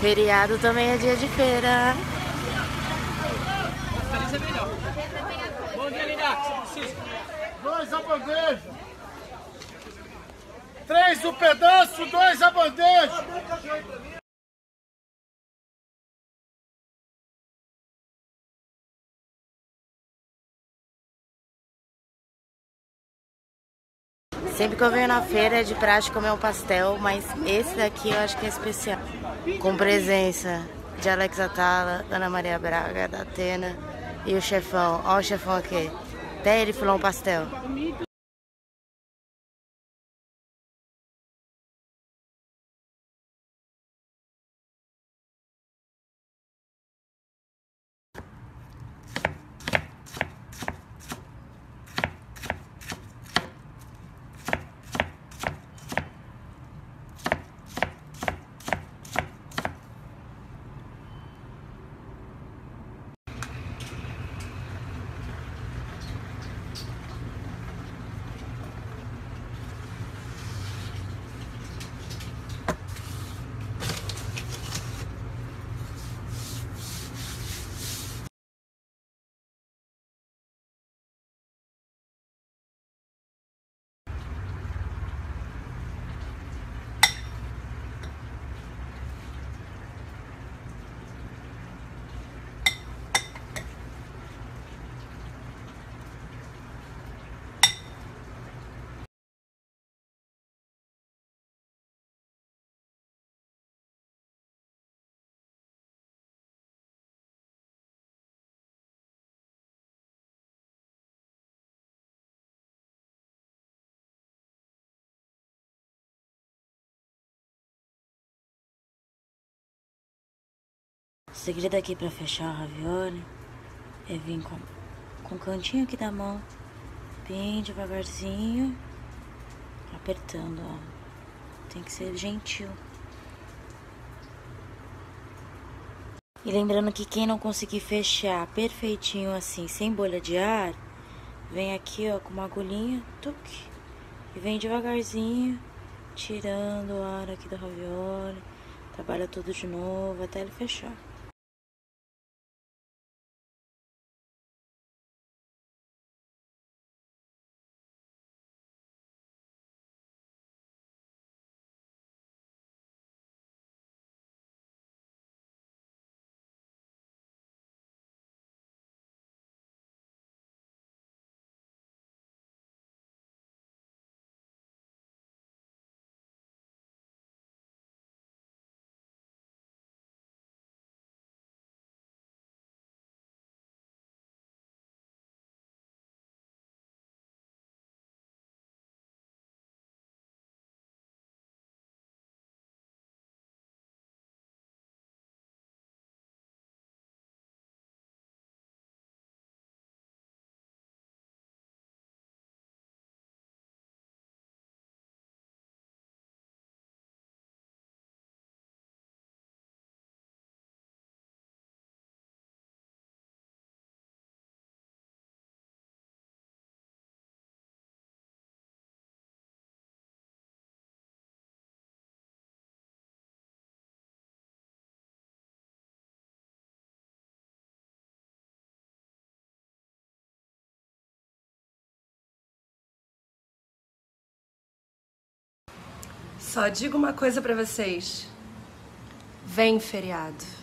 Feriado também é dia de feira. Feliz é melhor. Bom dia, Linda. Você precisa? 2 a bandeja. 3 o pedaço, 2 a bandeja. Sempre que eu venho na feira é de praxe comer um pastel, mas esse daqui eu acho que é especial. Com presença de Alex Atala, Ana Maria Braga, da Atena e o chefão. Olha o chefão aqui. Até ele falou um pastel. O segredo aqui pra fechar o ravioli é vir com o cantinho aqui da mão, bem devagarzinho, apertando, ó. Tem que ser gentil. E lembrando que quem não conseguir fechar perfeitinho assim, sem bolha de ar, vem aqui, ó, com uma agulhinha, tuque, e vem devagarzinho, tirando o ar aqui do ravioli. Trabalha tudo de novo até ele fechar. Só digo uma coisa pra vocês. Vem feriado.